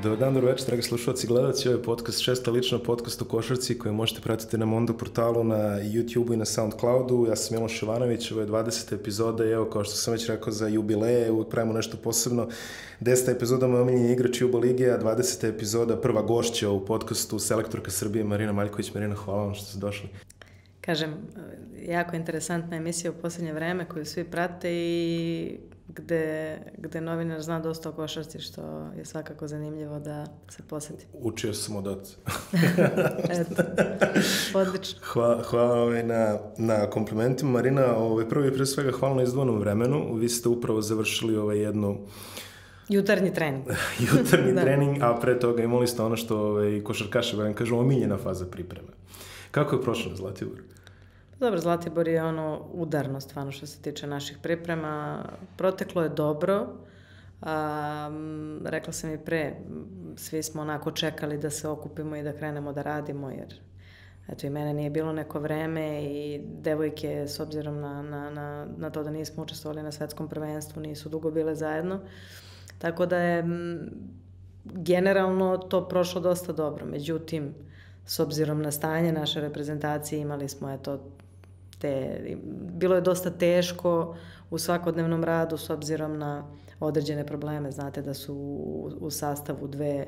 Dobar dan, dobro večer, dragi slušalci i gledalci. Ovo je podcast, šesta lična podcast u košarci koji možete pratiti na Mondo portalu, na YouTube i na Soundcloudu. Ja sam Miloš Jovanović, ovo je 20. epizoda i evo, kao što sam već rekao, za jubileje uvijek pravimo nešto posebno. 10. epizoda moj omiljeni igrač Juba Lige, a 20. epizoda prva gošća u podcastu selektorka Srbije Marina Maljković. Marina, hvala vam što ste došli. Kažem, jako interesantna emisija u posljednje vreme koju svi prate i gde novinar zna dosta o košarci, što je svakako zanimljivo da se posjeti. Učio sam od oca. Eto, odlično. Hvala na komplimentima. Marina, prvo i pre svega hvala na izdvojenom vremenu. Vi ste upravo završili jednu... Jutarnji trening. Jutarnji trening, a pre toga imali ste ono što košarkaši kažu omiljena faza pripreme. Kako je prošlo na Zlatiboru? Dobro, Zlatibor je udarno stvarno što se tiče naših priprema. Proteklo je dobro. Rekla sam i pre, svi smo onako čekali da se okupimo i da krenemo da radimo, jer eto i mene nije bilo neko vreme i devojke, s obzirom na to da nismo učestvovali na svetskom prvenstvu, nisu dugo bile zajedno. Tako da je generalno to prošlo dosta dobro. Međutim, s obzirom na stanje naše reprezentacije imali smo bilo je dosta teško u svakodnevnom radu s obzirom na određene probleme. Znate da su u sastavu dve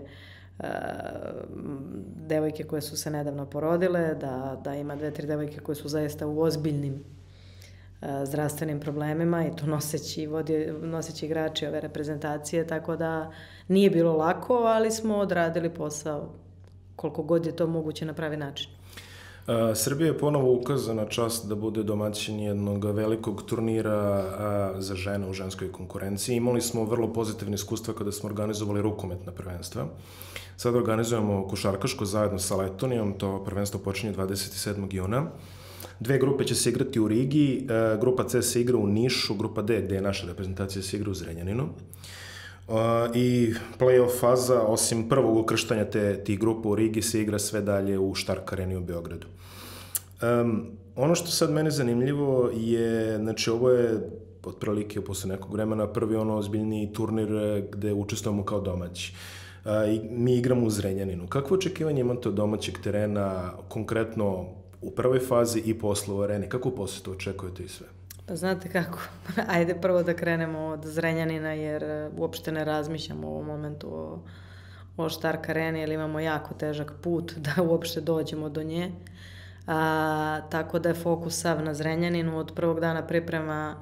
devojke koje su se nedavno porodile, da ima 2-3 devojke koje su zaista u ozbiljnim zdravstvenim problemima i to noseći igrači ove reprezentacije, tako da nije bilo lako, ali smo odradili posao koliko god je to moguće na pravi način. Srbija je ponovo ukazana čast da bude domaćin jednog velikog turnira za žene u ženskoj konkurenciji. Imali smo vrlo pozitivne iskustva kada smo organizovali rukometna prvenstva. Sada organizujemo košarkaško zajedno sa Letonijom, to prvenstvo počinje 27. juna. Dve grupe će se igrati u Rigi, grupa C se igra u Nišu, grupa D, gde je naša reprezentacija, se igra u Zrenjaninu. I play-off faza, osim prvog ukrštanja tih grupa u Rigi, se igra sve dalje u Štark Areni u Beogradu. Ono što sad mene zanimljivo je, znači ovo je otprilike posle nekog vremena prvi ozbiljniji turnir gde učestvujemo kao domaći. Mi igramo u Zrenjaninu. Kakvo očekivanje imate od domaćeg terena, konkretno u prvoj fazi i posle u areni? Kako posle to očekujete i sve? Pa znate kako, ajde prvo da krenemo od Zrenjanina, jer uopšte ne razmišljamo u ovom momentu o Štark Areni, jer imamo jako težak put da uopšte dođemo do nje. Tako da je fokus sav na Zrenjaninu. Od prvog dana priprema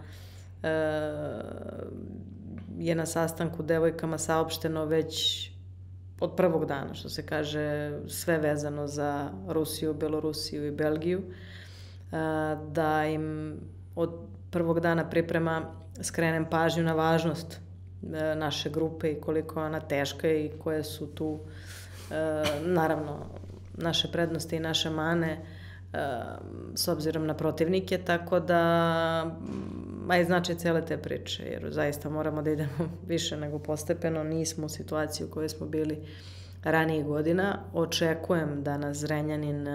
je na sastanku devojkama saopšteno već od prvog dana, što se kaže, sve vezano za Rusiju, Belorusiju i Belgiju, da im od prvog dana priprema skrenem pažnju na važnost naše grupe i koliko je ona teška i koje su tu, naravno, naše prednosti i naše mane s obzirom na protivnike, tako da i znači cijele te priče, jer zaista moramo da idemo više nego postepeno, nismo u situaciji u kojoj smo bili ranijih godina. Očekujem da nas Zrenjanin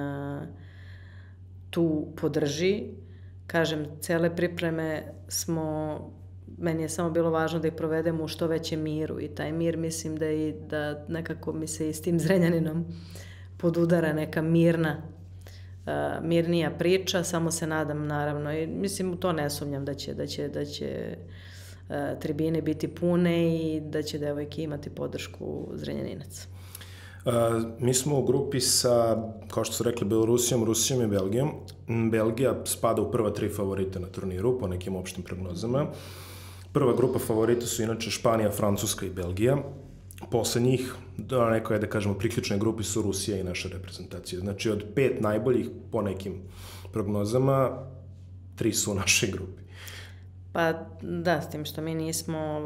tu podrži. Kažem, cele pripreme meni je samo bilo važno da ih provedemo u što većem miru i taj mir mislim da nekako mi se i s tim Zrenjaninom podudara neka mirnija priča, samo se nadam naravno i mislim u to ne sumnjam da će tribine biti pune i da će devojke imati podršku Zrenjaninaca. Mi smo u grupi sa, kao što su rekli, Belorusijom, Rusijom i Belgijom. Belgija spada u prva 3 favorita na turniru, po nekim opštim prognozama. Prva grupa favorita su inače Španija, Francuska i Belgija. Posle njih, da kažemo, priključne grupi su Rusija i naša reprezentacija. Znači, od 5 najboljih, po nekim prognozama, 3 su u našoj grupi. Pa da, s tim što mi nismo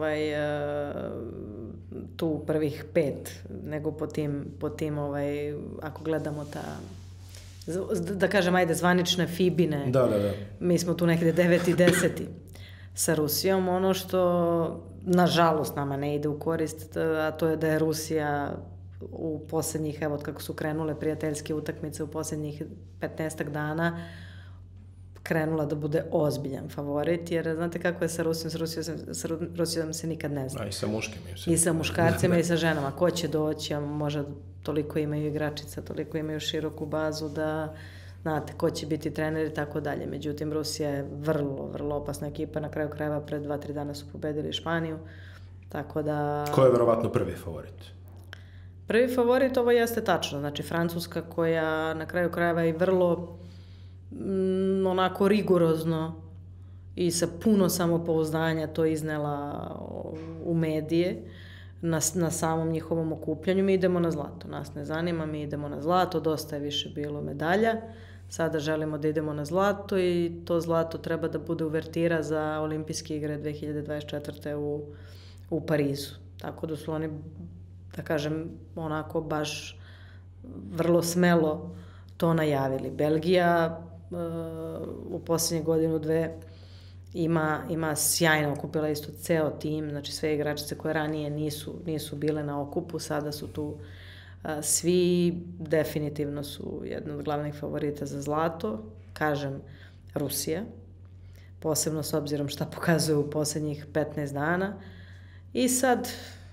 tu prvih 5, nego po tim ako gledamo da kažem, ajde, zvanične Fibine. Da. Mi smo tu nekde 9. i 10. sa Rusijom. Ono što, nažalost, nama ne ide u korist, a to je da je Rusija u posljednjih, evo, kako su krenule prijateljske utakmice u posljednjih 15 dana, krenula da bude ozbiljan favorit, jer znate kako je sa Rusijom, sa Rusijom se nikad ne zna. A i sa muškim. I sa muškarcima i sa ženama. Ko će doći, a možda toliko imaju igračica, toliko imaju široku bazu da znate ko će biti trener i tako dalje. Međutim, Rusija je vrlo, vrlo opasna ekipa. Na kraju krajeva pred 2-3 dana su pobedili Španiju. Tako da... Ko je verovatno prvi favorit? Prvi favorit, ovo jeste tačno. Znači, Francuska koja na kraju krajeva i vrlo onako rigorozno i sa puno samopouzdanja to iznela u medije na samom njihovom okupljanju. Mi idemo na zlato. Nas ne zanima, mi idemo na zlato. Dosta je više bilo medalja. Sada želimo da idemo na zlato i to zlato treba da bude uvertira za olimpijske igre 2024. u Parizu. Tako da su oni, da kažem, onako baš vrlo smelo to najavili. Belgija u posljednje godinu, dve ima sjajno okupila isto ceo tim, znači sve igračice koje ranije nisu bile na okupu, sada su tu svi, definitivno su jedna od glavnih favorita za zlato, kažem Rusija, posebno s obzirom šta pokazuje u posljednjih 15 dana. I sad,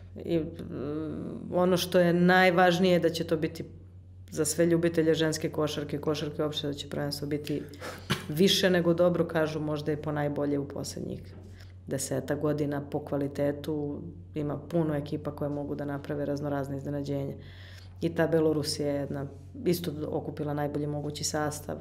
ono što je najvažnije da će to biti za sve ljubitelje ženske košarke uopšte da će prvenstvo biti više nego dobro, kažu možda i po najbolje u posljednjih 10 godina po kvalitetu. Ima puno ekipa koje mogu da naprave raznorazne iznenađenja. I ta Belorusija je isto okupila najbolji mogući sastav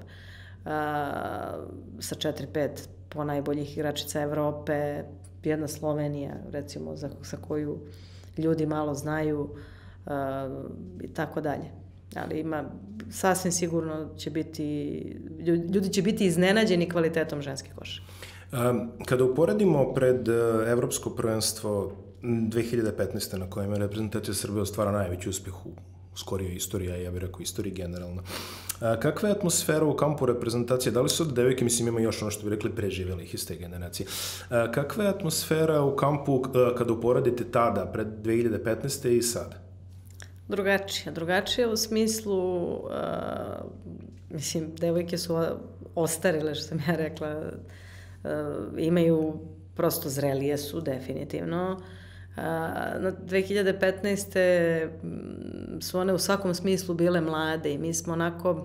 sa 4-5 po najboljih igračica Evrope, jedna Slovenija, recimo, za koju ljudi malo znaju i tako dalje. Ali sasvim sigurno će biti, ljudi će biti iznenađeni kvalitetom ženske košarke. Kada uporedimo pred Evropsko prvenstvo 2015. na kojem je reprezentacija Srbije ostvara najveći uspeh u skorijoj istoriji, a ja bih rekao istoriji generalno. Kakva je atmosfera u kampu reprezentacije? Da li su od devojke, mislim, ima još ono što bi rekli preživjelih iz te generacije. Kakva je atmosfera u kampu kada uporedite tada, pred 2015. i sada? Drugačije u smislu, mislim, devojke su ostarile, što sam ja rekla, imaju, prosto zrelije su, definitivno. Na 2015. su one u svakom smislu bile mlade i mi smo onako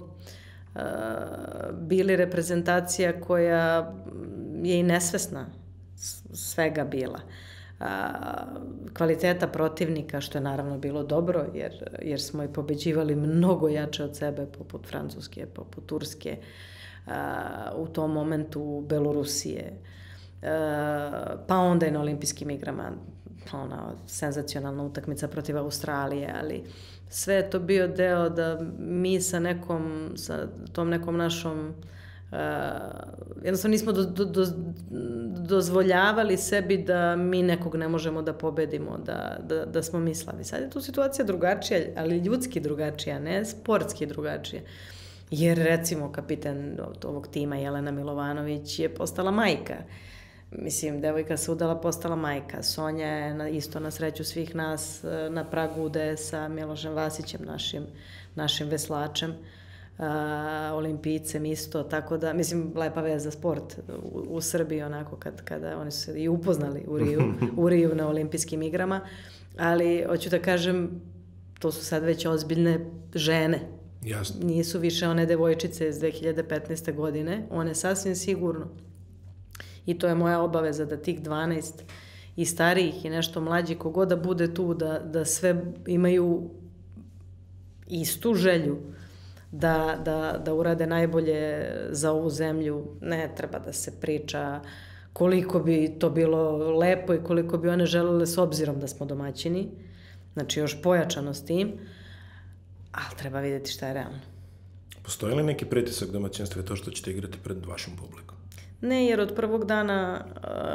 bili reprezentacija koja je i nesvesna svega bila. Kvaliteta protivnika, što je naravno bilo dobro, jer smo i pobeđivali mnogo jače od sebe, poput Francuske, poput Turske, u tom momentu Belorusije, pa onda i na olimpijskim igrama, ona senzacionalna utakmica protiv Australije, ali sve je to bio deo da mi sa tom nekom našom jednostavno nismo dozvoljavali sebi da mi nekog ne možemo da pobedimo, da smo mi slabi. Sad je tu situacija drugačija, ali ljudski drugačija, ne sportski drugačija. Jer recimo kapitan ovog tima Jelena Milovanović je postala majka. Mislim, devojka se udala, postala majka. Sonja je isto na sreću svih nas na pragu udaje sa Milošem Vasićem, našim veslačem, olimpijcem isto, tako da, mislim, lepa veza sport u Srbiji, onako, kada oni su se i upoznali u Riju na olimpijskim igrama, ali hoću da kažem, to su sad već ozbiljne žene. Jasno. Nisu više one devojčice iz 2015. godine, one sasvim sigurno. I to je moja obaveza da tih 12 i starijih i nešto mlađi, kogod da bude tu, da sve imaju istu želju da urade najbolje za ovu zemlju. Ne treba da se priča koliko bi to bilo lepo i koliko bi one želele s obzirom da smo domaćini. Znači još pojačano s tim, ali treba vidjeti šta je realno. Postoji li neki pritisak domaćinstva je to što ćete igrati pred vašim publikom? Ne, jer od prvog dana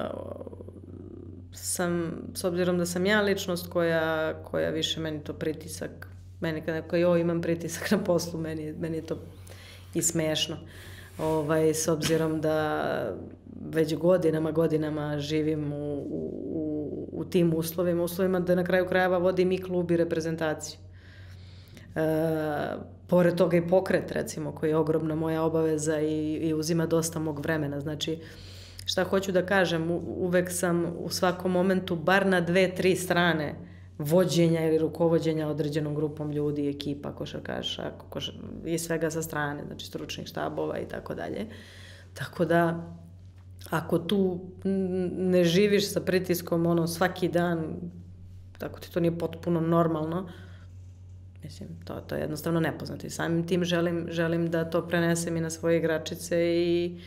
sam, s obzirom da sam ja ličnost koja više meni to pritisak, meni kada imam pritisak na poslu, meni je to i smešno. S obzirom da već godinama živim u tim uslovima da na kraju krajeva vodim i klub i reprezentaciju. pored toga i pokret, recimo, koji je ogromna moja obaveza i uzima dosta mog vremena. Znači, šta hoću da kažem, uvek sam u svakom momentu bar na 2-3 strane vođenja ili rukovođenja određenom grupom ljudi, ekipa, košarkaša i svega sa strane, znači stručnih štabova i tako dalje. Tako da, ako tu ne živiš sa pritiskom svaki dan, tako ti to nije potpuno normalno, mislim, to je jednostavno nepoznato. I samim tim želim da to prenesem i na svoje igračice i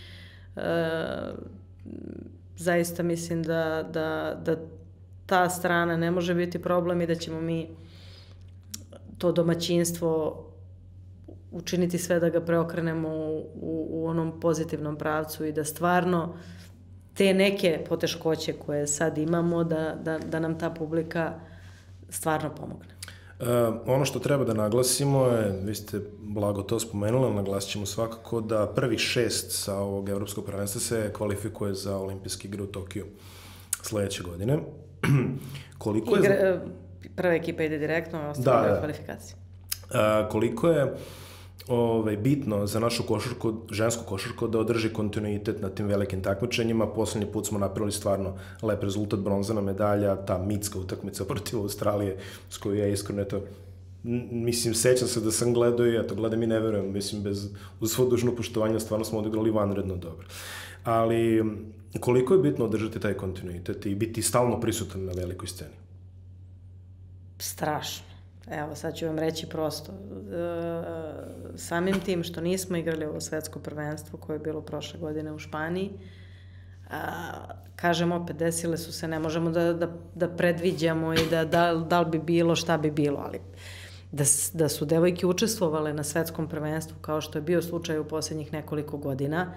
zaista mislim da ta strana ne može biti problem i da ćemo mi to domaćinstvo učiniti sve da ga preokrenemo u onom pozitivnom pravcu i da stvarno te neke poteškoće koje sad imamo, da nam ta publika stvarno pomogne. Ono što treba da naglasimo je, vi ste blago to spomenuli, naglasit ćemo svakako da prvih 6 sa ovog evropskog prvenstva se kvalifikuje za olimpijske igre u Tokiju sledeće godine. Koliko je... Prva ekipa ide direktno, ostalo kvalifikacije. Koliko je bitno za našu žensku košarku da održi kontinuitet na tim velikim takmičenjima. Poslednji put smo napravili stvarno lep rezultat, bronzana medalja, ta mitska utakmica protiv Australije, s koju ja iskreno, mislim, sećam se da sam gledao i gledam i ne verujem, mislim, uz svo dužno poštovanje, stvarno smo odigrali vanredno dobro. Ali koliko je bitno održati taj kontinuitet i biti stalno prisutan na velikoj sceni? Strašno. Evo, sad ću vam reći prosto. Samim tim što nismo igrali ovo svetsko prvenstvo koje je bilo prošle godine u Španiji, kažem opet, desile su se, ne možemo da predviđamo i da li bi bilo, šta bi bilo, ali da su devojke učestvovale na svetskom prvenstvu, kao što je bio slučaj u posljednjih nekoliko godina,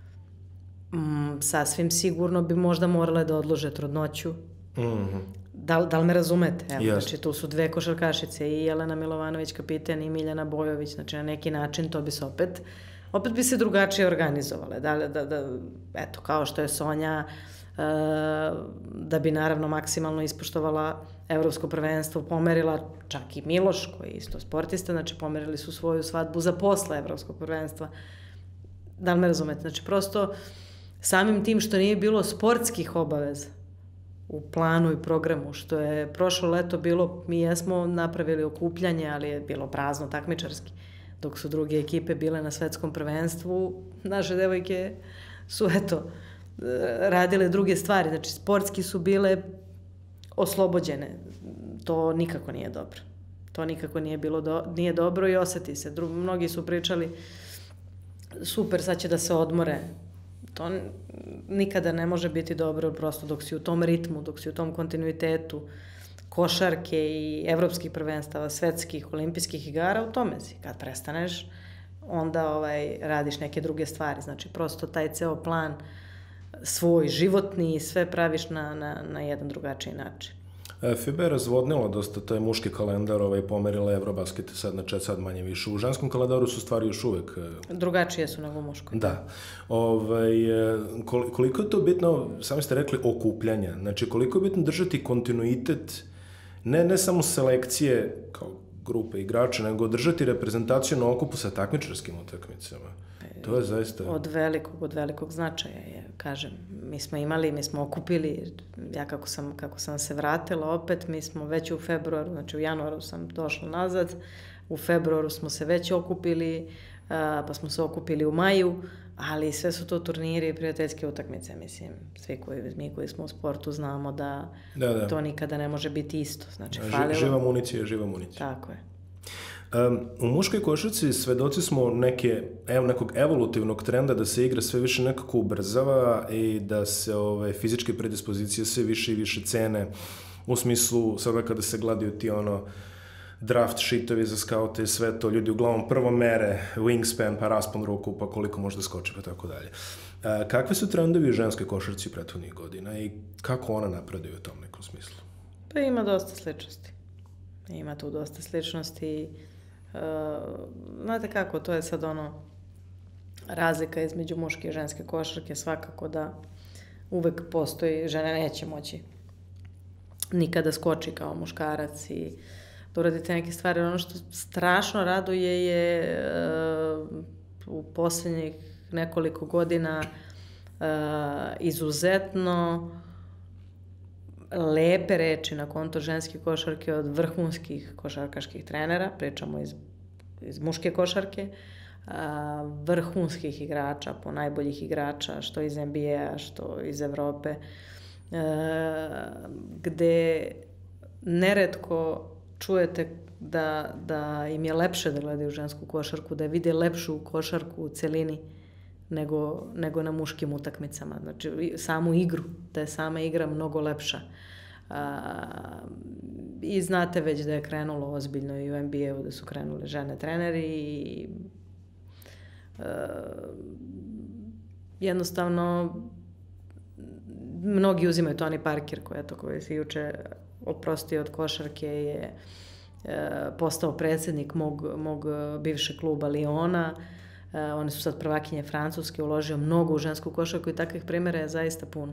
sasvim sigurno bi možda morale da odlože trudnoću. Da li me razumete? Evo, znači, tu su 2 košarkašice, i Jelena Milovanović, kapiten, i Miljana Bojović, znači na neki način to bi se opet bi se drugačije organizovale. Eto, kao što je Sonja, da bi naravno maksimalno ispoštovala evropsko prvenstvo, pomerila, čak i Miloš, koji je isto sportista, znači pomerili su svoju svadbu za posle evropskog prvenstva. Da li me razumete? Znači, prosto samim tim što nije bilo sportskih obaveza u planu i programu, što je prošlo leto bilo, mi jesmo napravili okupljanje, ali je bilo prazno takmičarski, dok su druge ekipe bile na svetskom prvenstvu, naše devojke su, radile druge stvari, znači sportski su bile oslobođene. To nikako nije dobro. To nikako nije dobro i oseti se. Mnogi su pričali, super, sad će da se odmore. To nikada ne može biti dobro, prosto dok si u tom ritmu, dok si u tom kontinuitetu košarke i evropskih prvenstava, svetskih, olimpijskih igara, u tome si. Kad prestaneš, onda radiš neke druge stvari. Znači, prosto taj ceo plan svoj životni i sve praviš na jedan drugačiji način. FIBA je razvodnila dosta taj muški kalendar, pomerila Eurobasket sad manje više. U ženskom kalendaru su stvari još uvek... Drugačije su nego u muškom. Da. Koliko je to bitno, sami ste rekli, okupljanja, znači koliko je bitno držati kontinuitet, ne samo selekcije kao grupe igrača, nego držati reprezentaciju na okupu sa takmičarskim utakmicama. To je zaista... Od velikog značaja je, kažem. Mi smo okupili, ja kako sam se vratila opet, mi smo već u februaru, znači u januaru sam došla nazad, u februaru smo se već okupili, pa smo se okupili u maju, ali sve su to turniri i prijateljske utakmice, mislim, mi koji smo u sportu znamo da to nikada ne može biti isto. Znači, živa municija je živa municija. Tako je. U muškoj košarci svedoci smo nekog evolutivnog trenda da se igra sve više nekako ubrzava i da se fizičke predispozicije sve više i više cene, u smislu sada kada se gledaju ti draft sheetovi za skaute i sve to, ljudi uglavnom prvo mere wingspan, pa raspon ruku, pa koliko može da skoči, pa tako dalje. Kakve su trendovi u ženskoj košarci prethodnih godina i kako ona napreduje u tom nekom smislu? Pa ima dosta sličnosti. Ima tu dosta sličnosti. Znate kako, to je sad razlika između muške i ženske košarke, svakako da uvek postoji, žena neće moći nikada skoči kao muškarac i da uradite neke stvari. Ono što strašno raduje je u posljednjih nekoliko godina izuzetno lepe reči na konto ženske košarke od vrhunskih košarkaških trenera, pričamo iz muške košarke, vrhunskih igrača, po najboljih igrača, što iz NBA-a, što iz Evrope, gde neretko čujete da im je lepše da gledaju žensku košarku, da vide lepšu košarku u celini nego na muškim utakmicama. Znači, samu igru, da je sama igra mnogo lepša. I znate već da je krenulo ozbiljno i u NBA-u, da su krenule žene treneri i jednostavno mnogi uzimaju Tony Parker koji se juče oprostio od košarke, je postao predsjednik mog bivšeg kluba Liona. Oni su sad prvakinje Francuske, uložio mnogo u žensku košarku i takvih primjera je zaista puno.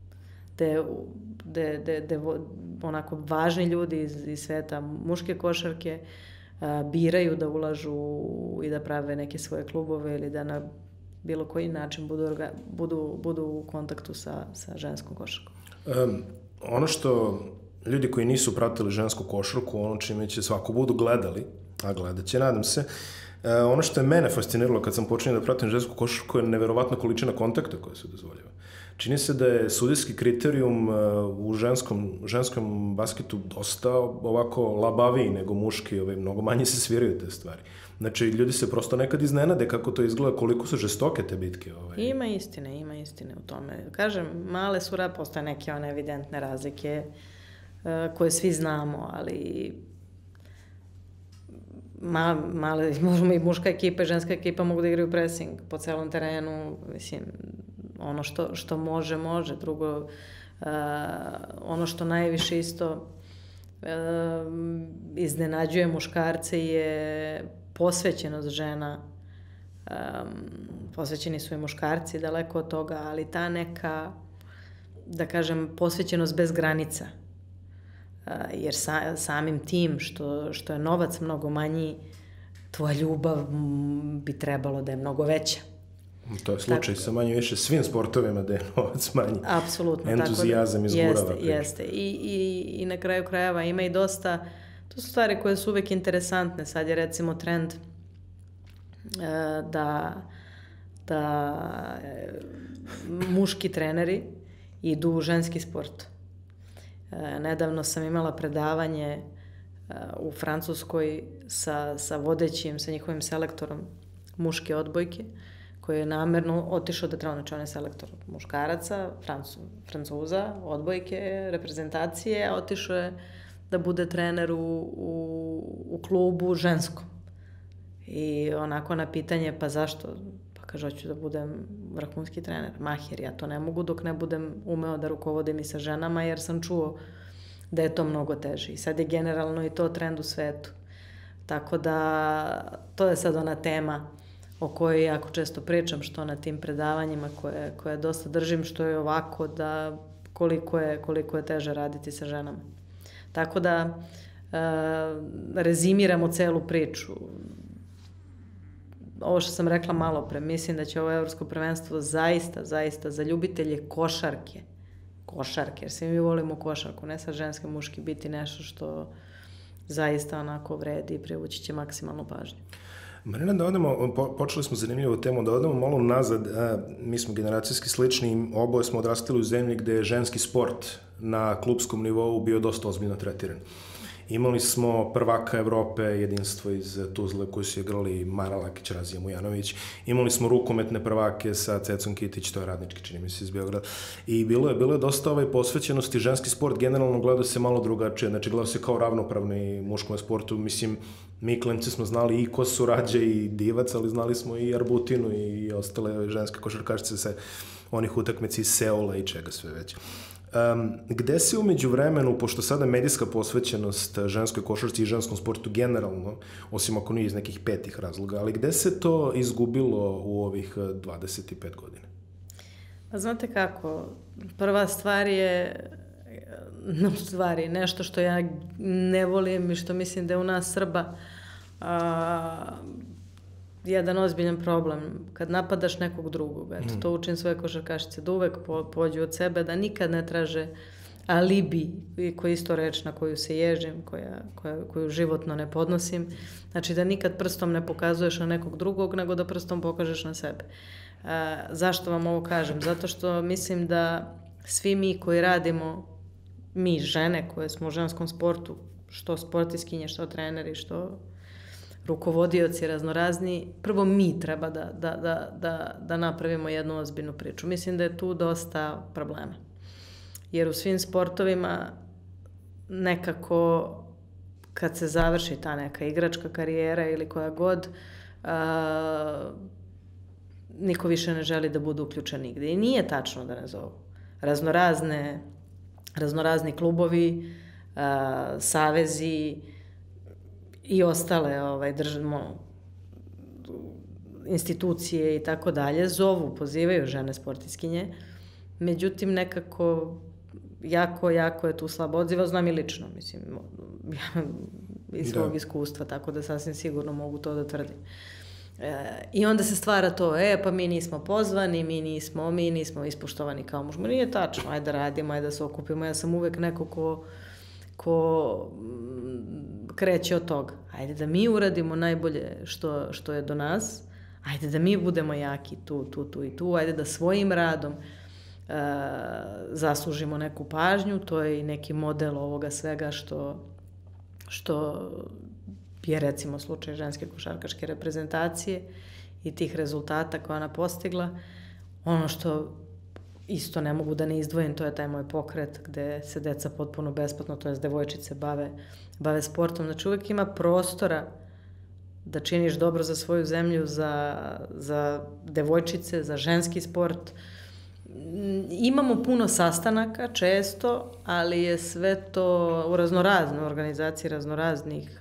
De onako važni ljudi iz sveta muške košarke biraju da ulažu i da prave neke svoje klubove ili da na bilo koji način budu u kontaktu sa ženskom košarkom. Ono što ljudi koji nisu pratili žensku košarku, ono čime će svako budu gledali, a gledat će, nadam se, ono što je mene fasciniralo kad sam počinio da pratim žensku košarku je neverovatna količina kontakta koja se dozvoljava. Čini se da je sudijski kriterijum u ženskom basketu dosta ovako labaviji nego muški, mnogo manje se sviraju te stvari. Znači, ljudi se prosto nekad iznenade kako to izgleda, koliko su žestoke te bitke. Ima istine u tome. Kažem, male su postoje neke one evidentne razlike koje svi znamo, ali male, možemo i muška ekipa i ženska ekipa mogu da igraju pressing po celom terenu, mislim, ono što može. Drugo, ono što najviše isto iznenađuje muškarce je posvećenost žena. Posvećeni su i muškarci, daleko od toga, ali ta neka, da kažem, posvećenost bez granica. Jer samim tim što je novac mnogo manji, tvoja ljubav bi trebalo da je mnogo veća. To je slučaj sa manje više svim sportovima da je novac manji. Apsolutno. Entuzijazam izgurava. Jeste. I na kraju krajeva ima i dosta, to su stvari koje su uvek interesantne. Sad je recimo trend da muški treneri idu u ženski sport. Nedavno sam imala predavanje u Francuskoj sa vodećim, sa njihovim selektorom muške odbojke, koji je namerno otišao da treba, znači on je selektor muškaraca, Francuza, odbojke, reprezentacije, a otišao je da bude trener u klubu ženskom. I onako na pitanje, pa zašto? Pa kaže, hoću da budem vrhunski trener. Mahir, ja to ne mogu dok ne budem umeo da rukovodim i sa ženama, jer sam čuo da je to mnogo teže. I sad je generalno i to trend u svetu. Tako da, to je sad ona tema o kojoj jako često pričam, što na tim predavanjima koje dosta držim, što je ovako da koliko je teže raditi sa ženama. Tako da, rezimiramo celu priču. Ovo što sam rekla malo pre, mislim da će ovo evropsko prvenstvo zaista za ljubitelje košarke, jer svi mi volimo košarku, ne sa ženske muški, biti nešto što zaista onako vredi i privući će maksimalnu pažnju. Marina, da odemo, počeli smo zanimljivu temu, da odemo malo nazad, mi smo generacijski slični, oboje smo odrastali u zemlji gde je ženski sport na klupskom nivou bio dosta ozbiljno tretiran. Imali smo prvaka Evrope, jedinstvo iz Tuzle koji su igrali Mara Lakić, Razija Mujanović. Imali smo rukometne prvake sa Cecom Kitić, to je Radnički, čini mi se, iz Beograda. I bilo je dosta posvećenosti. Ženski sport generalno gleda se malo drugačije. Znači, gleda se kao ravnopravni muškom sportu. Mislim, mi klinci smo znali i Kosu Rađe i Divac, ali znali smo i Arbutinu i ostale ženske košarkašice sa onih utakmica iz Seula i čega sve već. Gde se umeđu vremenu, pošto sada medijska posvećenost ženskoj košarci i ženskom sportu generalno, osim ako nije iz nekih petih razloga, ali gde se to izgubilo u ovih 25 godina? Pa znate kako, prva stvar je u stvari, nešto što ja ne volim i što mislim da je u nas Srba jedan ozbiljan problem. Kad napadaš nekog drugog, to učim svoje košarkašice, da uvek pođu od sebe, da nikad ne traže alibi, koja je isto reč na koju se ježim, koju životno ne podnosim. Znači da nikad prstom ne pokazuješ na nekog drugog, nego da prstom pokažeš na sebe. Zašto vam ovo kažem? Zato što mislim da svi mi koji radimo, mi žene koje smo u ženskom sportu, što sportiskinje, što treneri, što rukovodioci raznorazni, prvo mi treba da napravimo jednu ozbiljnu priču. Mislim da je tu dosta problema. Jer u svim sportovima nekako kad se završi ta neka igračka karijera ili koja god, niko više ne želi da bude uključen nigde. I nije tačno da ne zovu. Raznorazni klubovi, savezi i ostale institucije i tako dalje zovu, pozivaju žene sportiskinje. Međutim, nekako jako je tu slabo odziva, znam i lično, mislim, iz svog iskustva, tako da sasvim sigurno mogu to da tvrdim. I onda se stvara to, pa mi nismo pozvani, mi nismo ispoštovani kao muž. Nije tačno, ajde da radimo, ajde da se okupimo, ja sam uvek neko ko kreće od toga. Ajde da mi uradimo najbolje što je do nas, ajde da mi budemo jaki tu i tu, ajde da svojim radom zaslužimo neku pažnju, to je i neki model ovoga svega što je recimo slučaj ženske košarkaške reprezentacije i tih rezultata koje ona postigla. Ono što isto ne mogu da ne izdvojim, to je taj moj pokret gde se deca potpuno besplatno, to jest devojčice bave sportom. Znači uvek ima prostora da činiš dobro za svoju zemlju, za devojčice, za ženski sport. Imamo puno sastanaka, često, ali je sve to u raznorazne organizacije, raznoraznih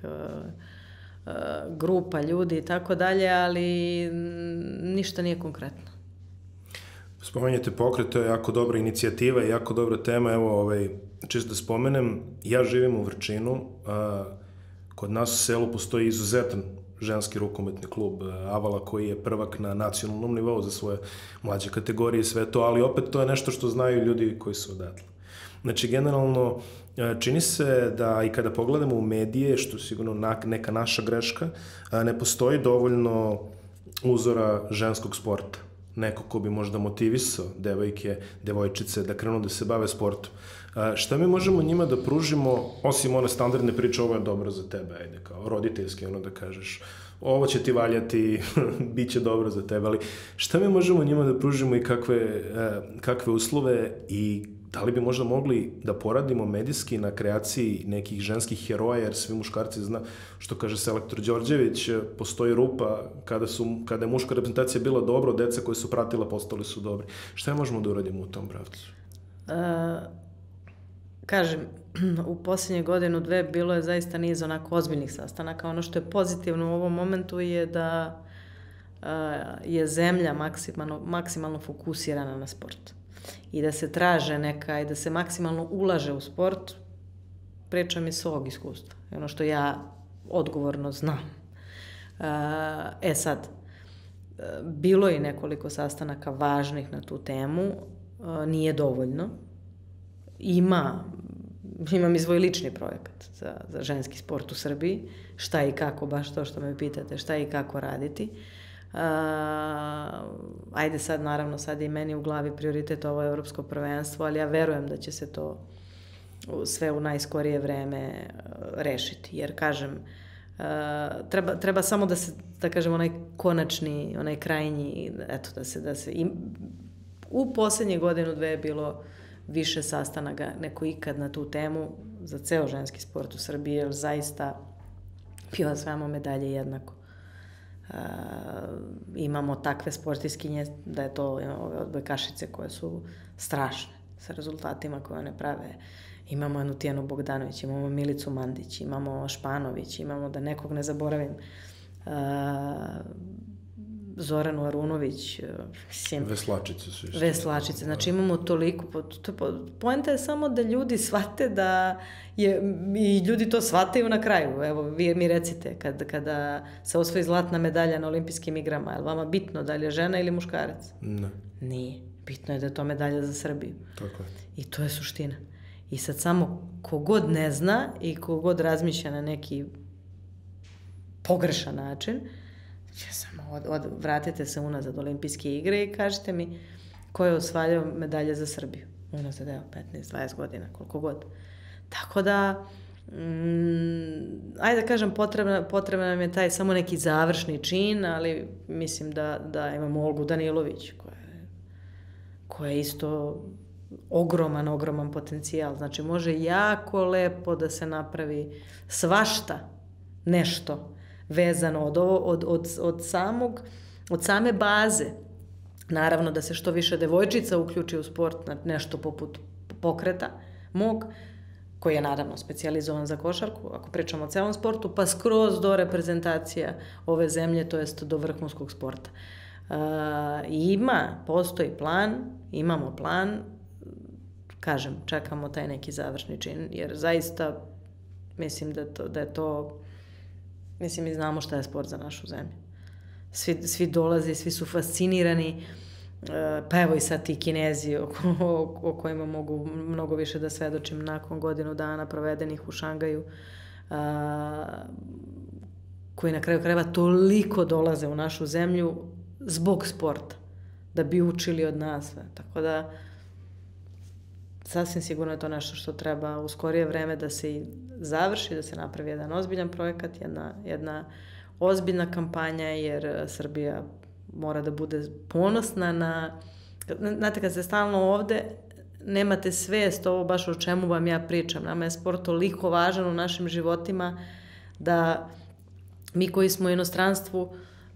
grupa ljudi i tako dalje, ali ništa nije konkretno. Spomenjate pokret, to je jako dobra inicijativa i jako dobra tema. Evo, čisto da spomenem, ja živim u Vrčinu, kod nas u selu postoji izuzetan ženski rukometni klub Avala koji je prvak na nacionalnom nivou za svoje mlađe kategorije i sve to, ali opet to je nešto što znaju ljudi koji su odatle. Znači, generalno, čini se da i kada pogledamo u medije, što je sigurno neka naša greška, ne postoji dovoljno uzora ženskog sporta. Neko ko bi možda motivisao devojke, devojčice da krenu da se bave sportom. Šta mi možemo njima da pružimo, osim one standardne priče, ovo je dobro za tebe, ajde, kao roditeljski, ono da kažeš, ovo će ti valjati, bit će dobro za tebe, ali šta mi možemo njima da pružimo i kakve uslove i da li bi možda mogli da poradimo medijski na kreaciji nekih ženskih heroja, jer svi muškarci zna, što kaže selektor Đorđević, postoji rupa, kada je muška reprezentacija bila dobro, deca koje su pratila postali su dobri. Šta možemo da uradimo u tom pravcu? Kažem, u posljednje godinu, dve bilo je zaista niz onako ozbiljnih sastanaka. Ono što je pozitivno u ovom momentu je da je zemlja maksimalno fokusirana na sport. I da se traže neka i da se maksimalno ulaže u sport, pričam iz svog iskustva. Ono što ja odgovorno znam. Sad, bilo je nekoliko sastanaka važnih na tu temu, nije dovoljno. Imam i svoj lični projekat za ženski sport u Srbiji, šta i kako, baš to što me pitate, šta i kako raditi. Ajde sad, naravno, sad je i meni u glavi prioritet ovo evropsko prvenstvo, ali ja verujem da će se to sve u najskorije vreme rešiti, jer kažem, treba samo da kažem, onaj konačni, onaj krajnji, eto, da se u poslednje godinu, dve je bilo više sastanaka neko ikad na tu temu za ceo ženski sport u Srbiji, jer zaista pila svemo medalje jednako. Imamo takve sportiskinje da je to ove odbojkašice koje su strašne sa rezultatima koje one prave. Imamo jednu Tijanu Bogdanović, imamo Milicu Mandić, imamo Španović, imamo, da nekog ne zaboravim, Zoranu Arunović, mislim... Veslačice su isto. Veslačice, znači imamo toliko... Poenta je samo da ljudi shvate da je... I ljudi to shvataju na kraju. Evo, vi mi recite, kada se osvoji zlatna medalja na olimpijskim igrama, je li vama bitno da li je žena ili muškarac? Ne. Nije. Bitno je da je to medalja za Srbiju. Tako je. I to je suština. I sad samo kogod ne zna i kogod razmišlja na neki pogrešan način, samo vratite se unazad olimpijske igre i kažete mi ko je osvajao medalje za Srbiju. Unazad, evo, 15-20 godina, koliko god. Tako da, ajde da kažem, potrebna nam je taj samo neki završni čin, ali mislim da imamo Olgu Danilović, koja je isto ogroman potencijal. Znači, može jako lepo da se napravi svašta nešto vezano od same baze. Naravno da se što više devojčica uključi u sport, na nešto poput pokreta mog, koji je naravno specijalizovan za košarku, ako pričamo o celom sportu, pa skroz do reprezentacija ove zemlje, to jest do vrhunskog sporta. Postoji plan, imamo plan, kažem, čekamo taj neki završni čin, jer zaista mislim da je to, mislim, mi znamo šta je sport za našu zemlju. Svi dolaze, svi su fascinirani, pa evo i sad ti Kinezi o kojima mogu mnogo više da svedočim nakon godinu dana provedenih u Šangaju, koji na kraju krajeva toliko dolaze u našu zemlju zbog sporta, da bi učili od nas. Tako da, sasvim sigurno je to nešto što treba u skorije vreme da se i završi, da se napravi jedan ozbiljan projekat, jedna ozbiljna kampanja, jer Srbija mora da bude ponosna na... Znate, kad ste stalno ovde, nemate svest ovo baš o čemu vam ja pričam. Nama je sport toliko važan u našim životima da mi koji smo u inostranstvu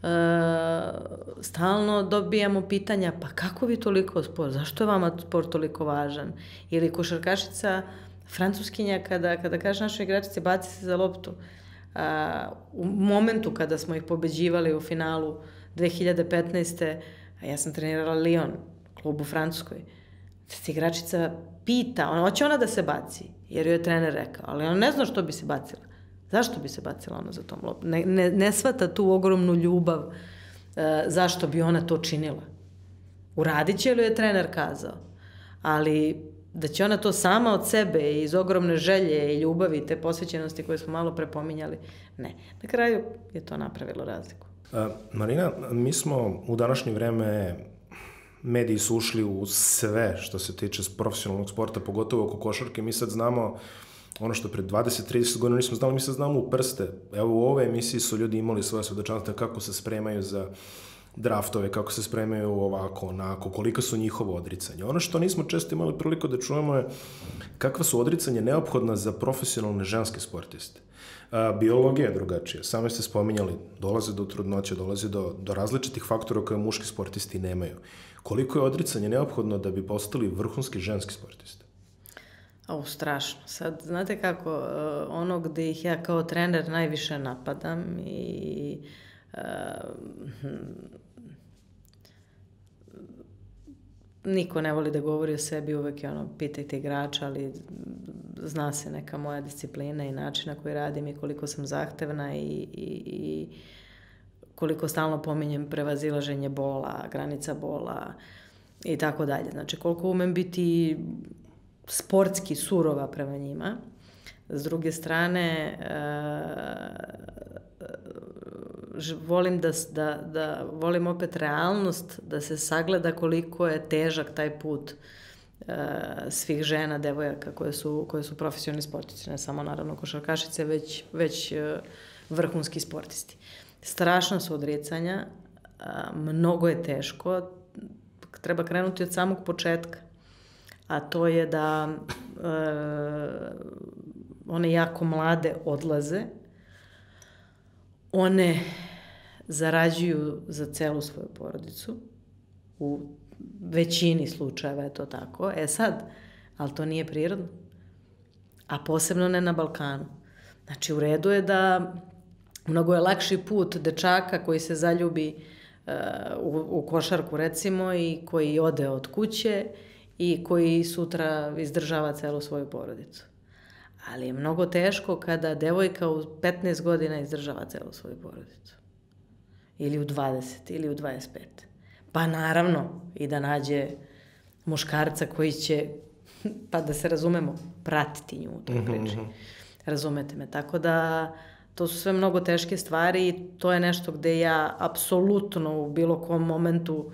stalno dobijamo pitanja, pa kako vi toliko sport, zašto je vama sport toliko važan? Ili košarkašica francuskinja kada kaže našoj igračici baci se za loptu, u momentu kada smo ih pobeđivali u finalu 2015. Ja sam trenirala Lyon, klub u Francuskoj, igračica pita, hoće ona da se baci, jer joj je trener rekao, ali ona ne zna što bi se bacila. Zašto bi se bacila ona za tom loptom? Ne shvata tu ogromnu ljubav zašto bi ona to činila. Uradit će li je trener kazao, ali da će ona to sama od sebe iz ogromne želje i ljubavi, te posvećenosti koje smo malo prepominjali, ne. Na kraju je to napravilo razliku. Marina, mi smo u današnje vreme, mediji su ušli u sve što se tiče profesionalnog sporta, pogotovo oko košarke. Mi sad znamo ono što pred 20-30 godina nismo znali, mi sad znamo u prste. Evo u ove emisiji su ljudi imali svoje svedočanstva kako se spremaju za draftove, kako se spremaju ovako, onako, kolika su njihova odricanja. Ono što nismo često imali priliku da čujemo je kakva su odricanja neophodna za profesionalne ženske sportiste. Biologija je drugačija. Sami ste spominjali, dolaze do trudnoće, dolaze do različitih faktora koje muški sportisti nemaju. Koliko je odricanje neophodno da bi postali vrhunski ženski sportisti? Strašno. Sad, znate kako, ono gde ih ja kao trener najviše napadam i niko ne voli da govori o sebi, uvek je pitajte igrača, ali zna se neka moja disciplina i način na koji radim i koliko sam zahtevna i koliko stalno pominjem prevazilaženje bola, granica bola i tako dalje. Znači, koliko umem biti sportski surova prema njima. S druge strane, volim opet realnost, da se sagleda koliko je težak taj put svih žena, devojaka koje su profesionalni sportisti, ne samo naravno košarkašice, već vrhunski sportisti. Strašna su odricanja, mnogo je teško, treba krenuti od samog početka, a to je da one jako mlade odlaze, one zarađuju za celu svoju porodicu, u većini slučajeva je to tako. Sad, ali to nije prirodno, a posebno ne na Balkanu. Znači, u redu je da mnogo je lakši put dečaka koji se zaljubi u košarku recimo i koji ode od kuće i koji sutra izdržava celu svoju porodicu. Ali je mnogo teško kada devojka u 15 godina izdržava celu svoju porodicu. Ili u 20, ili u 25. Pa naravno i da nađe muškarca koji će, pa da se razumemo, pratiti nju u toj priči. Razumete me. Tako da to su sve mnogo teške stvari i to je nešto gde ja apsolutno u bilo kom momentu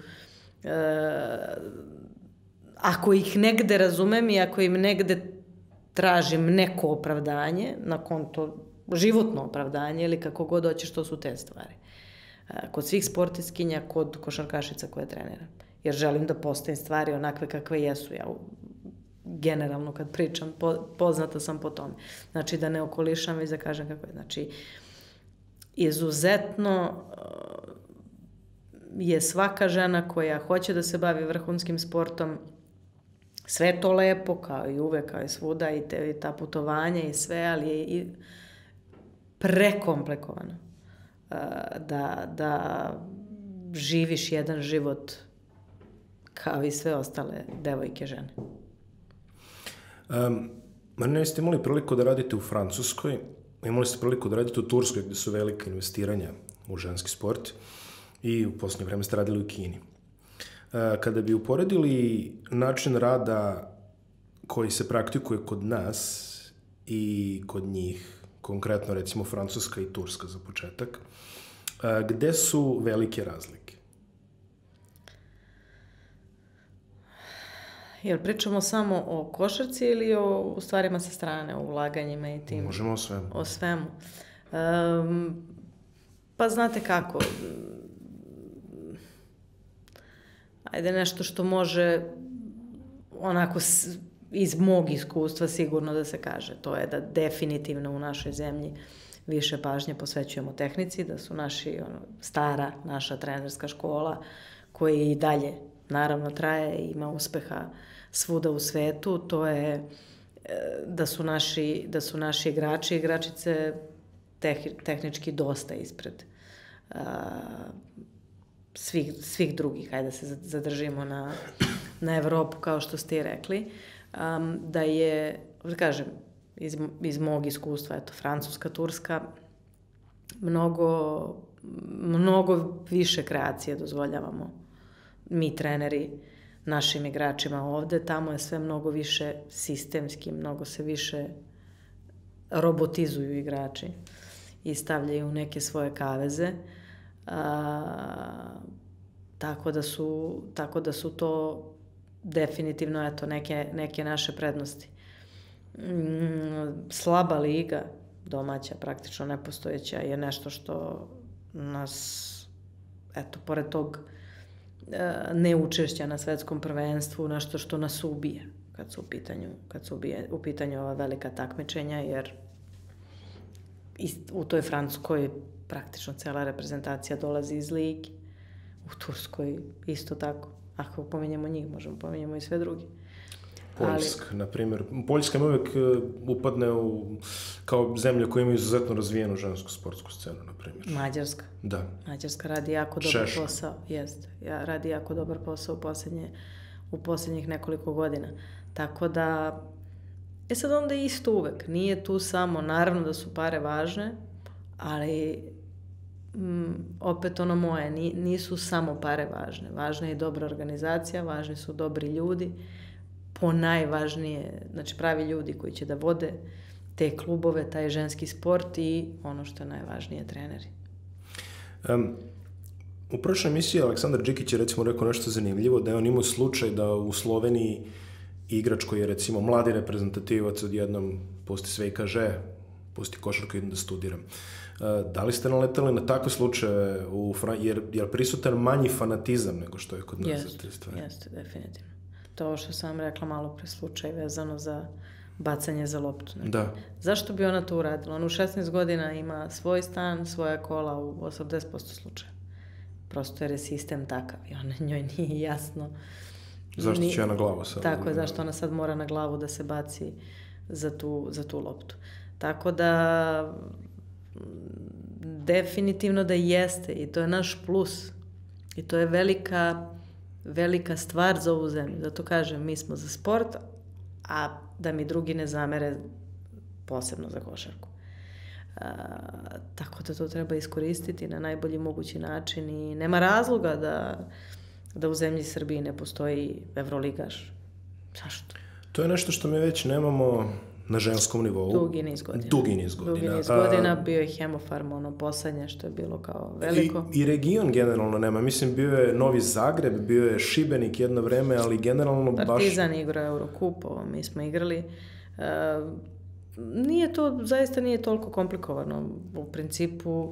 ako ih negde razumem i ako im negde tražim neko opravdanje, na konto životno opravdanje ili kako god hoćeš, to su te stvari. Kod svih sportistkinja, kod košarkašica koje treniram. Jer želim da postavim stvari onakve kakve jesu. Ja generalno kad pričam, poznata sam po tome. Znači da ne okolišam, već da kažem kako je. Znači, izuzetno je svaka žena koja hoće da se bavi vrhunskim sportom, sve to lepo, kao i uvek, kao i svuda, i ta putovanja i sve, ali je i prekomplikovano da živiš jedan život kao i sve ostale devojke, žene. Marina, ste imali priliku da radite u Francuskoj, imali ste priliku da radite u Turskoj, gde su velike investiranja u ženski sport, i u posljednje vreme ste radili u Kini. Kada bi uporedili način rada koji se praktikuje kod nas i kod njih, konkretno recimo Francuska i Turska za početak, gde su velike razlike? Jel pričamo samo o košarci ili o stvarima sa strane, o ulaganjima i tim? Možemo o svemu. O svemu. Pa znate kako, ajde nešto što može onako iz mog iskustva sigurno da se kaže. To je da definitivno u našoj zemlji više pažnje posvećujemo tehnici, da su stara naša trenerska škola koja i dalje naravno traje i ima uspeha svuda u svetu. To je da su naši igrači i igračice tehnički dosta ispred svih drugih, hajde da se zadržimo na Evropu, kao što ste i rekli, da je, da kažem, iz mog iskustva, eto, Francuska, Turska, mnogo više kreacije dozvoljavamo mi treneri našim igračima ovde. Tamo je sve mnogo više sistemski, mnogo se više robotizuju igrači i stavljaju neke svoje kaveze. Tako da su to definitivno eto neke naše prednosti. Slaba liga, domaća, praktično nepostojeća, je nešto što nas, eto, pored tog neučešća na svetskom prvenstvu, nešto što nas ubije kad su u pitanju ova velika takmičenja, jer u toj Francuskoj praktično cela reprezentacija dolazi iz ligi. U Turskoj isto tako. Ako pominjemo njih, možemo pominjemo i sve drugi. Poljska, na primjer. Poljska mi uvek upadne kao zemlja koja ima izuzetno razvijenu žensku sportsku scenu, na primjer. Mađarska. Da. Mađarska radi jako dobar posao. Jeste. Radi jako dobar posao u posljednjih nekoliko godina. Tako da, sad onda isto uvek. Nije tu samo, naravno da su pare važne, ali opet ono moje, nisu samo pare važne. Važna je i dobra organizacija, važni su dobri ljudi, ponajvažnije, znači pravi ljudi koji će da vode te klubove, taj ženski sport i ono što je najvažnije, treneri. U prošloj emisiji Aleksandar Đikić je recimo rekao nešto zanimljivo, da je on imao slučaj da u Sloveniji igrač koji je recimo mladi reprezentativac odjednom pusti sve i kaže pusti košarku i idem da studiram. Da li ste naletali na takve slučaje, jer prisutan manji fanatizam nego što je kod nas za te stvari? Jeste, definitivno. To što sam rekla malo pre, slučaj vezano za bacanje za loptu. Da. Zašto bi ona to uradila? Ona u 16 godina ima svoj stan, svoja kola u 80% slučaja. Prosto jer je sistem takav i njoj nije jasno. Zašto će ja na glavu sad? Tako je, zašto ona sad mora na glavu da se baci za tu loptu. Tako da definitivno da jeste i to je naš plus. I to je velika stvar za ovu zemlju. Zato kažem, mi smo za sport, a da mi drugi ne zamere posebno za košarku. Tako da to treba iskoristiti na najbolji mogući način i nema razloga da u zemlji Srbiji ne postoji evroligaš. Zašto? To je nešto što mi već nemamo na ženskom nivou. Dugi niz godina. Bio je Hemofarm, poslednje što je bilo kao veliko. I region generalno nema. Mislim, bio je Novi Zagreb, bio je Šibenik jedno vreme, ali generalno Partizan igra Eurocup, mi smo igrali. Zaista nije toliko komplikovano. U principu,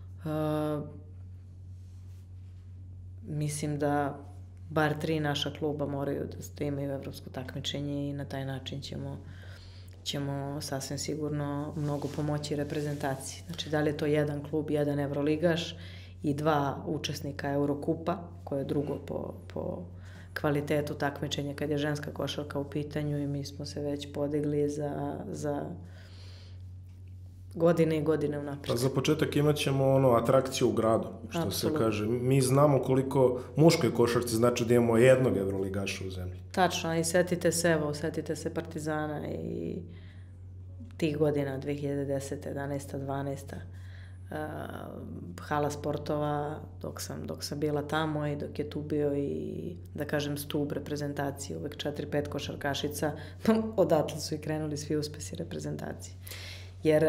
mislim da bar 3 naša kluba moraju da imaju evropsko takmičenje i na taj način ćemo sasvim sigurno mnogo pomoći reprezentaciji. Znači, da li je to jedan klub, jedan evroligaš i 2 učesnika Eurocupa, koje je drugo po kvalitetu takmičenja kad je ženska košarka u pitanju i mi smo se već podigli za godine i godine unaprijed. Za početak imat ćemo atrakciju u gradu, što se kaže. Mi znamo koliko muškoj košarci znači da imamo jednog evroligaša u zemlji. Tačno, i setite se Partizana i tih godina, 2010. 11. 12. Hala sportova, dok sam bila tamo i dok je tu bio i, da kažem, stub reprezentacije, uvek 4-5 košarkašica, odatle su i krenuli svi uspesi reprezentacije. Jer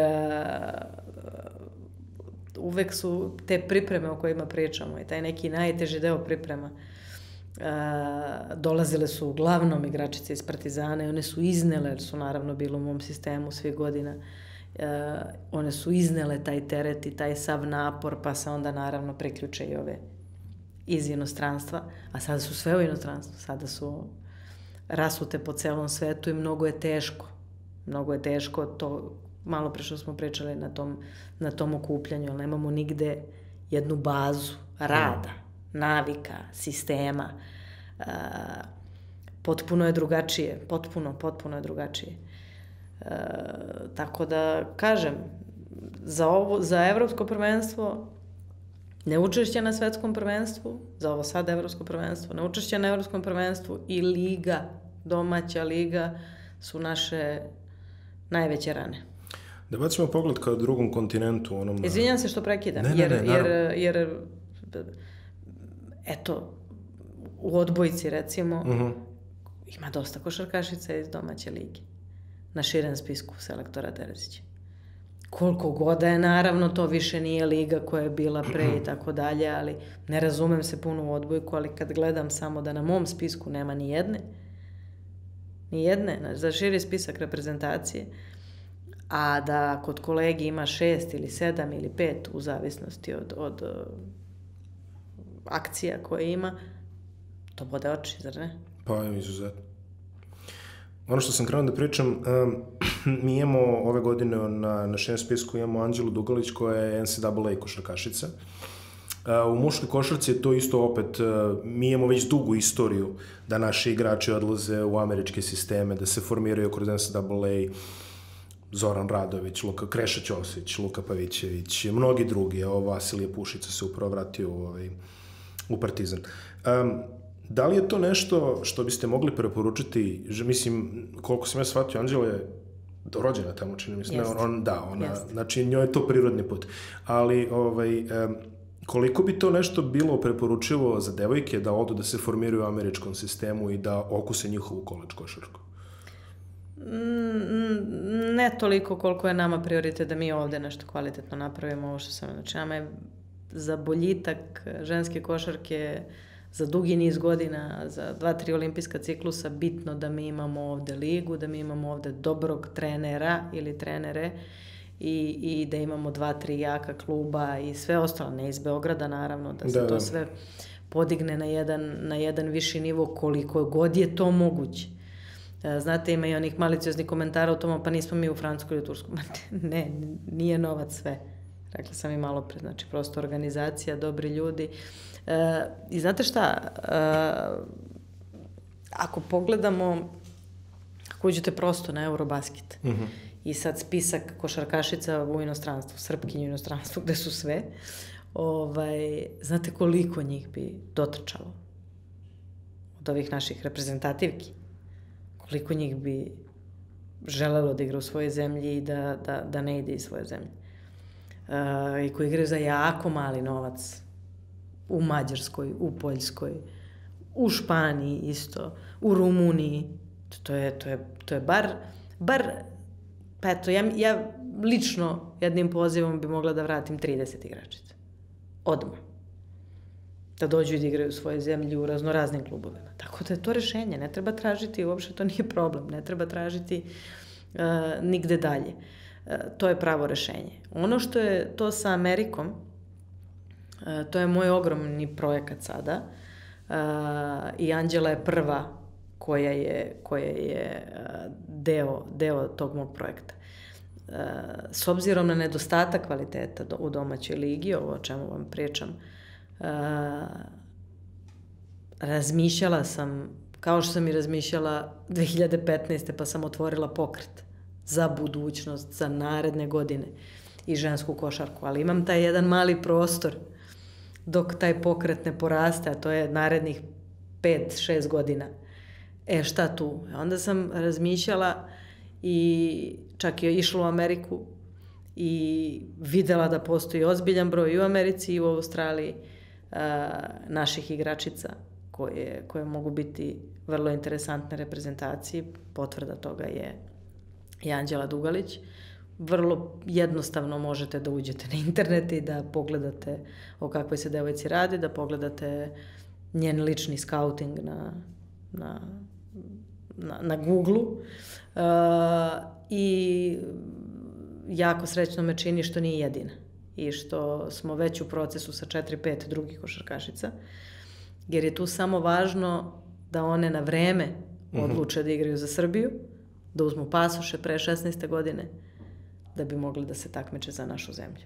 uvek su te pripreme o kojima pričamo i taj neki najteži deo priprema, dolazile su uglavnom igračice iz Partizana i one su iznele, jer su naravno bile u mom sistemu svih godina, one su iznele taj teret i taj sav napor, pa se onda naravno priključe i ove iz inostranstva, a sada su sve u inostranstvu, sada su rasute po celom svetu i mnogo je teško to, malo pre što smo pričali na tom okupljanju, ali nemamo nigde jednu bazu rada, navika, sistema. Potpuno je drugačije. Potpuno je drugačije. Tako da, kažem, za evropsko prvenstvo, neučešće na svetskom prvenstvu, za ovo sad evropsko prvenstvo, neučešće na evropskom prvenstvu i liga, domaća liga, su naše najveće rane. Da bacimo pogled kao drugom kontinentu. Izvinjam se što prekidam, jer eto, u odbojci recimo, ima dosta košarkašica iz domaće lige. Na širem spisku selektora Terezića. Koliko god da je, naravno, to više nije liga koja je bila pre i tako dalje, ali ne razumem se puno u odbojku, ali kad gledam samo da na mom spisku nema ni jedne, za širi spisak reprezentacije, a da kod kolegi ima 6 ili 7 ili 5 u zavisnosti od akcija koje ima, to bode oči, zar ne? Pa, izuzetno. Ono što sam krenuo da pričam, mi imamo ove godine na našem spisku imamo Anđelu Dugalić koja je NCAA košarkašica. U muškoj košarci je to isto opet, mi imamo već dugu istoriju da naši igrači odlaze u američke sisteme, da se formiraju kroz NCAA, Zoran Radović, Kreša Ćosić, Luka Pavićević, mnogi drugi, Vasilije Pušica se upravo vratio u Partizan. Da li je to nešto što biste mogli preporučiti, mislim, koliko sam ja shvatio, Anđela je rođena tamo, čini mi se, znači njoj je to prirodni put, ali koliko bi to nešto bilo preporučivo za devojke da odu da se formiraju u američkom sistemu i da okuse njihovu koledž košarku? Ne toliko koliko je nama prioritet da mi ovde nešto kvalitetno napravimo, ovo što sam, znači nama je za boljitak ženske košarke za dugi niz godina, za 2-3 olimpijska ciklusa bitno da mi imamo ovde ligu, da mi imamo ovde dobrog trenera ili trenere i da imamo 2-3 jaka kluba i sve ostalo, ne iz Beograda naravno, da se to sve podigne na jedan viši nivo koliko god je to moguće. Znate, ima i onih malicioznih komentara o tome, pa nismo mi u Francuskoj ili Turskoj. Ne, nije novac sve. Rekla sam i malo pre, znači prosto organizacija, dobri ljudi. I znate šta, ako pogledamo, ako uđete prosto na Eurobasket i sad spisak košarkašica u inostranstvu, Srpkinju u inostranstvu, gde su sve, Znate koliko njih bi dotrčalo od ovih naših reprezentativki? Koliko njih bi želelo da igra u svojoj zemlji i da ne ide iz svoje zemlje? I koji igraju za jako mali novac u Mađarskoj, u Poljskoj, u Španiji isto, u Rumuniji. To je bar pa eto, ja lično jednim pozivom bi mogla da vratim 30 igračica. Odmah. Da dođu i da igraju u svojoj zemlji u raznoraznim klubovima. Tako da je to rešenje. Ne treba tražiti, uopšte to nije problem. Ne treba tražiti nigde dalje. To je pravo rešenje. Ono što je to sa Amerikom, to je moj ogromni projekat sada i Anđela je prva koja je deo tog mog projekta. S obzirom na nedostatak kvaliteta u domaćoj ligi, ovo o čemu vam pričam, razmišljala sam, kao što sam i razmišljala 2015. pa sam otvorila pokret za budućnost, za naredne godine i žensku košarku, ali imam taj jedan mali prostor dok taj pokret ne poraste, a to je narednih 5-6 godina. Šta tu? Onda sam razmišljala i čak je išla u Ameriku i videla da postoji ozbiljan broj i u Americi i u Australiji naših igračica koje mogu biti vrlo interesantne reprezentacije. Potvrda toga je Anđela Dugalić. Vrlo jednostavno možete da uđete na internet i da pogledate o kakvoj se devojci radi, da pogledate njen lični skauting na Google-u. I jako srećno me čini što nije jedina i što smo već u procesu sa 4-5 drugih košarkašica, jer je tu samo važno da one na vreme odluče da igraju za Srbiju, da uzmu pasoše pre 16. godine, da bi mogli da se takmiče za našu zemlju.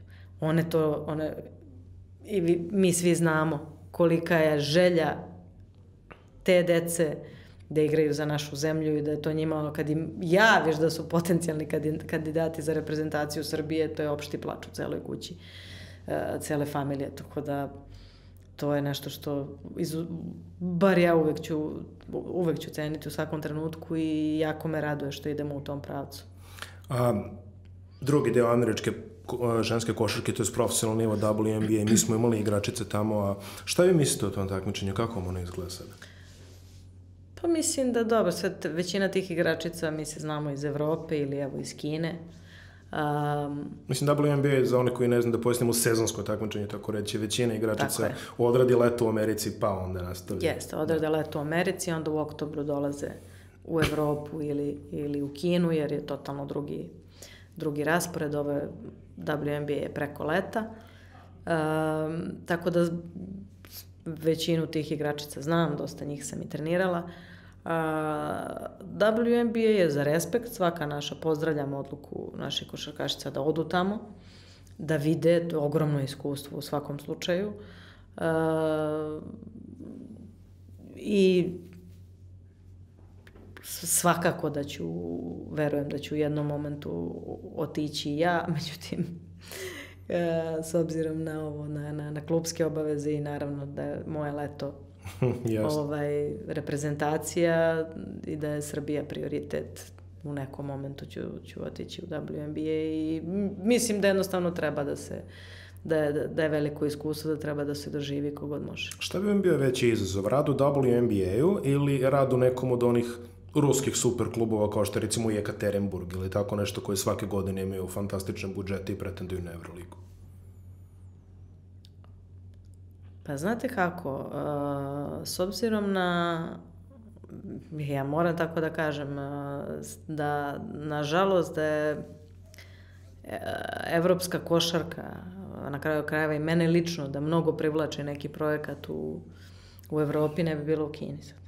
I mi svi znamo kolika je želja te dece da igraju za našu zemlju i da je to njima, kad im javiš da su potencijalni kandidati za reprezentaciju Srbije, to je opšti plač u celoj kući, cele familije, tako da to je nešto što bar ja uvek ću ceniti u svakom trenutku i jako me raduje što idemo u tom pravcu. Drugi deo američke ženske košarke, to je profesionalni nivo WNBA, mi smo imali igračice tamo, a šta vi mislite o tom takmičenju, kako ono izgleda sada? Pa mislim da dobro, većina tih igračica mi se znamo iz Evrope ili evo iz Kine. Mislim, WNBA je za one koji ne znam da pojasnimo sezonsko takmičenje, tako reći, većina igračica odradi leto u Americi pa onda nastavlja. Jeste, odrade leto u Americi, onda u oktobru dolaze u Evropu ili u Kinu, jer je totalno drugi raspored, ove WNBA je preko leta. Tako da većinu tih igračica znam, dosta njih sam i trenirala. WNBA je za respekt, svaka naša, pozdravljamo odluku naših košarkašica da odu tamo, da vide, to je ogromno iskustvo u svakom slučaju. I svakako verujem da ću u jednom momentu otići i ja, međutim, s obzirom na klubske obaveze i naravno da je moje leto reprezentacija i da je Srbija prioritet, u nekom momentu ću otići u WNBA i mislim da jednostavno treba da je veliko iskustvo, da treba da se doživi kogod može. Šta bi vam bio veći izazov? Rad u WNBA-u ili rad u nekom od onih ruskih super klubova kao što je recimo Jekaterinburg ili tako nešto koje svake godine imaju fantastične budžete i pretenduju na Euroligu? Pa znate kako, s obzirom ja moram tako da kažem, da nažalost da je evropska košarka, na kraju krajeva i mene lično, da mnogo privlači neki projekat u Evropi, ne bi bilo u Kini sad.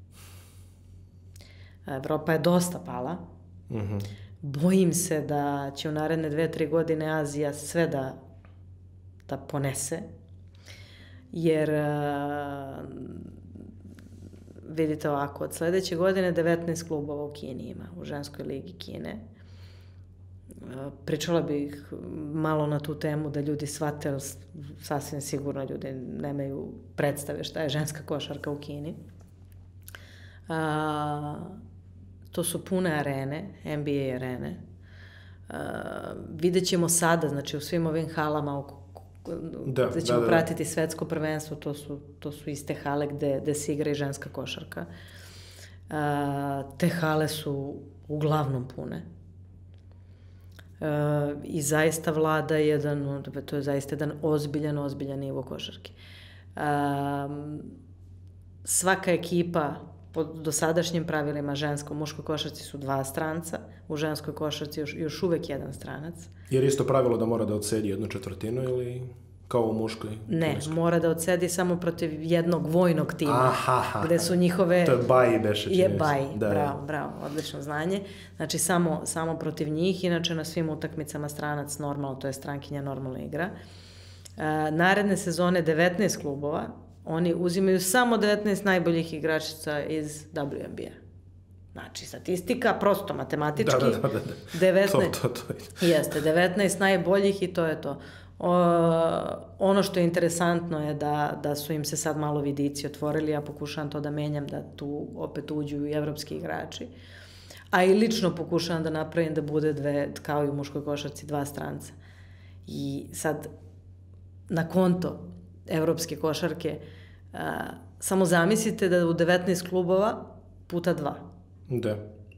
Evropa je dosta pala. Bojim se da će u naredne 2-3 godine Azija sve da ponese. Jer vidite ovako, od sledeće godine 19 klubova u Kini ima, u ženskoj ligi Kine. Pričala bih malo na tu temu da ljudi shvate, ali sasvim sigurno ljudi nemaju predstave šta je ženska košarka u Kini. To su pune arene, NBA arene. Vidjet ćemo sada, znači u svim ovim halama gde ćemo pratiti svetsko prvenstvo, to su iste hale gde se igra i ženska košarka. Te hale su uglavnom pune. I zaista vlada to je zaista jedan ozbiljan nivo košarke. Svaka ekipa po dosadašnjim pravilima žensko, u muškoj košarci su 2 stranca, u ženskoj košarci još uvek 1 stranac. Jer isto pravilo da mora da odsedi 1/4 ili kao u muškoj? Ne, mora da odsedi samo protiv jednog vojnog tima, gde su njihove... To je Baji beše. Je Baji, bravo, odlično znanje. Znači samo protiv njih, inače na svim utakmicama stranac normalno, to je strankinja normalna igra. Naredne sezone 19 klubova, oni uzimaju samo 19 najboljih igračica iz WNBA. Znači, statistika, prosto matematički. Da. 19, jeste, 19 najboljih i to je to. Ono što je interesantno je da su im se sad malo vidici otvorili, ja pokušavam to da menjam, da tu opet uđu i evropski igrači. A i lično pokušavam da napravim da bude kao i u muškoj košarci, 2 stranca. I sad, na konto evropske košarke, samo zamislite da u 19 klubova puta 2. Da.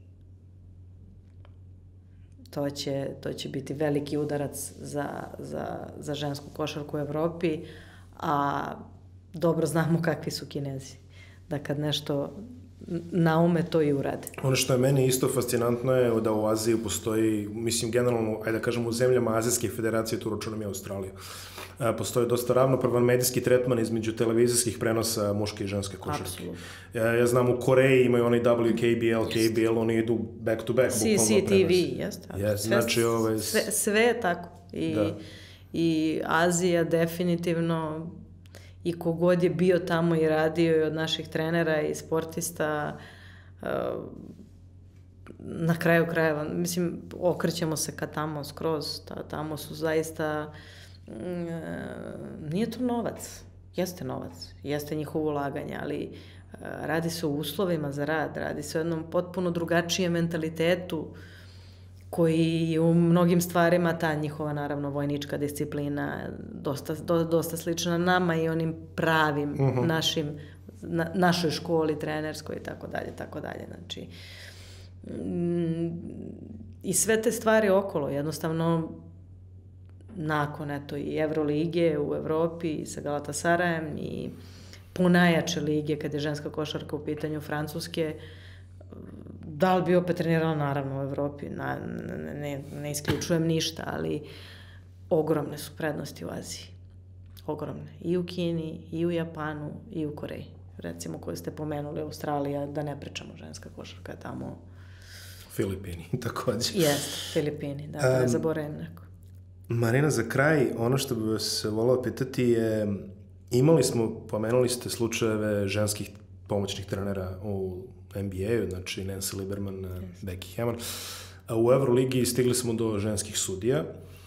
To će biti veliki udarac za žensku košarku u Evropi, a dobro znamo kakvi su Kinezi. Da kad nešto naume, to i urade. Ono što je meni isto fascinantno je da u Aziji postoji, mislim generalno, ajde da kažem u zemljama Azijske federacije, tu računam i Australiju, postoji dosta ravnopravan medijski tretman između televizijskih prenosa muške i ženske košarke. Ja znam u Koreji imaju onaj WKBL, KBL, oni idu back to back. CCTV, jeste. Znači sve je tako. I Azija definitivno, i kogod je bio tamo i radio i od naših trenera i sportista, na kraju krajeva, mislim, okrećemo se ka tamo skroz, tamo su zaista, nije to novac, jeste njihovo ulaganje, ali radi se o uslovima za rad, radi se o jednom potpuno drugačijem mentalitetu, koji je u mnogim stvarima ta njihova, naravno, vojnička disciplina dosta slična nama i onim pravim našoj školi trenerskoj i tako dalje. Znači, i sve te stvari okolo, jednostavno, nakon i Evrolige u Evropi i sa Galatasarajem i punajače lige kad je ženska košarka u pitanju Francuske, da li bi opet trenirala, naravno, u Evropi, ne isključujem ništa, ali ogromne su prednosti u Aziji. Ogromne. I u Kini, i u Japanu, i u Koreji. Recimo, koju ste pomenuli, Australija, da ne pričamo ženska košarka, je tamo... Filipini, takođe. Jeste, Filipini, da ne zaboravim neko. Marina, za kraj, ono što bih vas volao pitati je, pomenuli ste slučajeve ženskih pomoćnih trenera u NBA-u, znači Nancy Lieberman, Becky Hammon. U Euroligi stigli smo do ženskih sudija.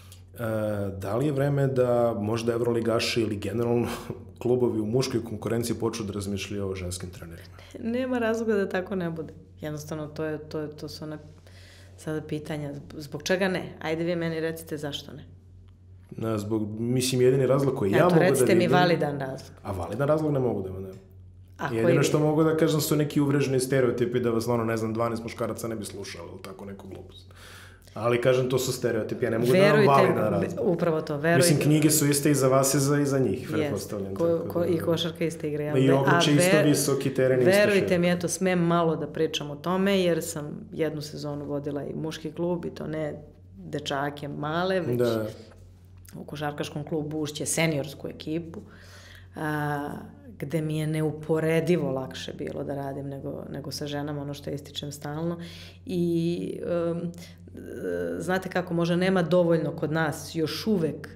Da li je vreme da možda Euroligaši ili generalno klubovi u muškoj konkurenciji počnu da razmišljaju o ženskim trenerima? Nema razloga da tako ne bude. Jednostavno, to su one sada pitanja. Zbog čega ne? Ajde vi meni recite zašto ne. Mislim, jedini razlog koji ja mogu da vidim... Recite mi validan razlog. A validan razlog ne mogu da imam. Jedino što mogu da kažem su neki uvreženi stereotipi da vas, 12 muškaraca ne bi slušalo ili tako neku glupost. Ali, kažem, to su stereotipi, ja ne mogu da vam validan razlog. Upravo to, verujte. Mislim, knjige su iste i za vas i za njih, pretpostavljam. I košarka iste igre. I obruče isto visoki teren isto. Verujte mi, eto, smem malo da pričam o tome, jer sam jednu sezonu vodila i muški klub, i to ne dečake male, već u košarkaškom klubu Ušće seniorsku ekipu, gde mi je neuporedivo lakše bilo da radim nego sa ženama, ono što ističem stalno. I znate kako, možda nema dovoljno kod nas još uvek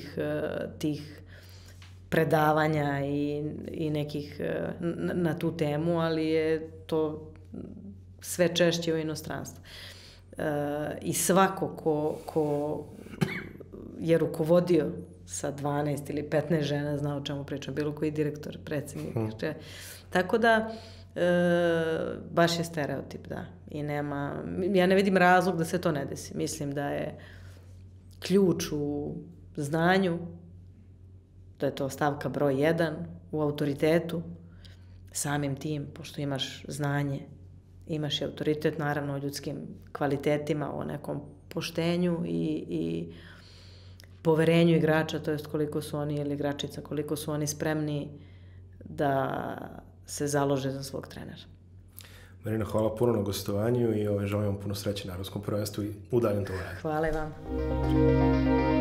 tih predavanja i nekih na tu temu, ali je to sve češće u inostranstvu. I svako ko je rukovodio sa 12 ili 15 žena, zna o čemu pričam, bilo koji direktor, predsjednik. Tako da, baš je stereotip, da. I nema, ja ne vidim razlog da se to ne desi. Mislim da je ključ u znanju, da je to stavka broj 1, u autoritetu, samim tim, pošto imaš znanje, imaš i autoritet, naravno, o ljudskim kvalitetima, o nekom poštenju i poverenju igrača, to jest koliko su oni, ili igračica, koliko su oni spremni da se založe za svog trenera. Marina, hvala puno na gostovanju i želim vam puno sreće na Evropskom prvenstvu i u daljem tomu radu. Hvala i vam.